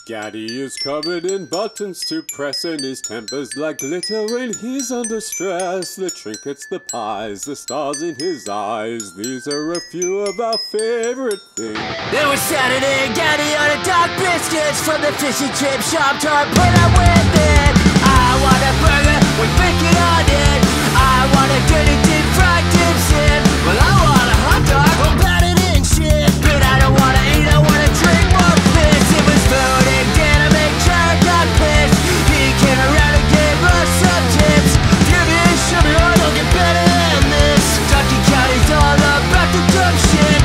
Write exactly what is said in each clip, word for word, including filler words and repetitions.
Gaddy is covered in buttons to press, and his temper's like glitter when he's under stress. The trinkets, the pies, the stars in his eyes, these are a few of our favorite things. It was Saturday, Gaddy on a dark biscuits from the fish and chip shop, tart put up with it. I want a burger with bacon on it. I want a good and deep fried dips in. Well, I want a hot dog all battered in shit, but I don't wanna eat, I wanna drink more piss. It was food and dinner, make Jared got pissed. He came around and gave us some tips. Give me a shimmy, I don't get better than this. Donky County's all about the dumb shit.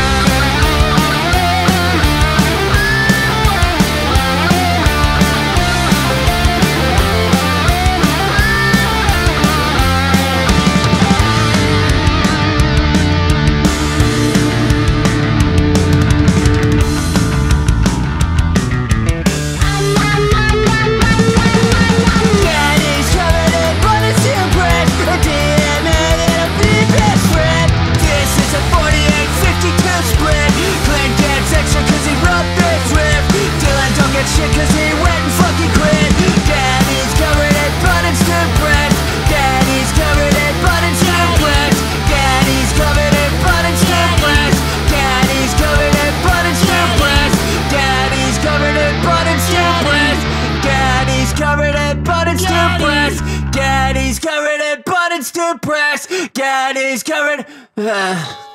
Shit, cause he went and fucking quit. Daddy's covered in buttons to breast. Daddy's covered in buttons to breast. Daddy's covered in buttons to breast. Daddy's covered in buttons to breast. Daddy's covered in buttons to breast. Daddy's covered in buttons to breast. Daddy's covered in buttons to breast. Daddy's covered.